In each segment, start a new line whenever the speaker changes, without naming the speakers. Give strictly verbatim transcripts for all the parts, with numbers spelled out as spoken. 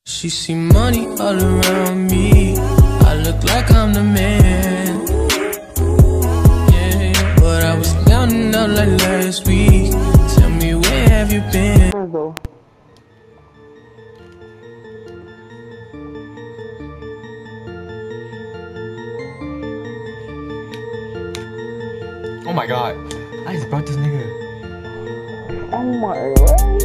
She see money all around me. I look like I'm the man. Yeah, but I was counting up like last week. Tell me, where have you been?
Oh my god, I just brought this nigga.
Oh my god.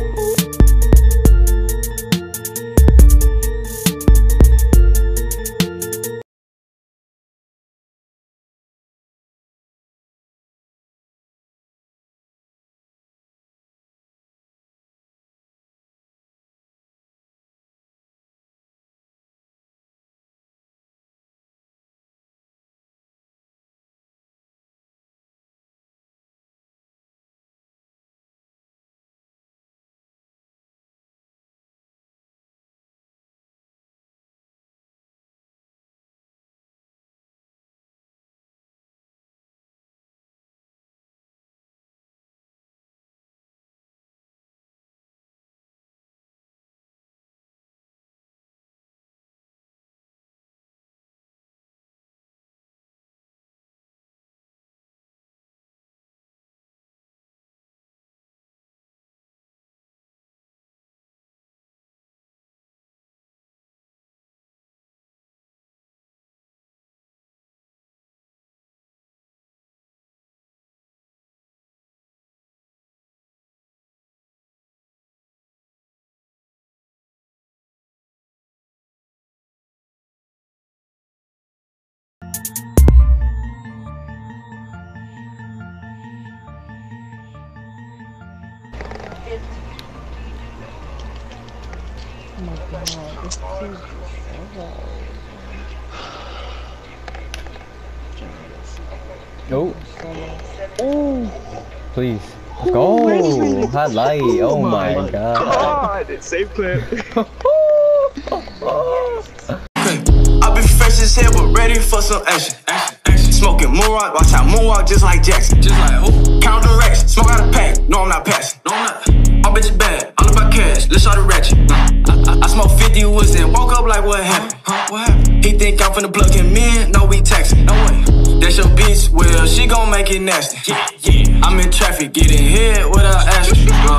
Oh my god, this is
No.
Oh,
Please. Let's go. Highlight. Oh my god.
God, safe clip.
I've been fresh as hell, but ready for some action. Smoking moonwalk, watch out moonwalk just like Jackson. Just like who? Count the racks, smoke out a pack. No, I'm not passing. No, I'm not. My bitch is bad, all about cash. Let's show the ratchet. I, I, I smoked fifty woods and woke up like what happened? Huh? What happened? He think I'm finna plug him in. No, we taxing. No way. That's your bitch. Well, she gon' make it nasty. Yeah, yeah. I'm in traffic, getting hit without asking.